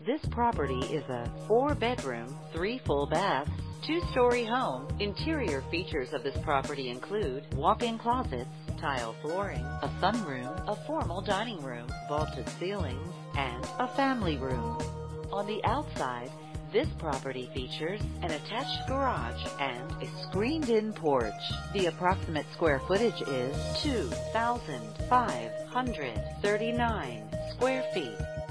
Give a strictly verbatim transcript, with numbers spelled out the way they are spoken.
This property is a four-bedroom, three full baths, two-story home. Interior features of this property include walk-in closets, tile flooring, a sunroom, a formal dining room, vaulted ceilings, and a family room. On the outside, this property features an attached garage and a screened-in porch. The approximate square footage is two thousand five hundred thirty-nine square feet.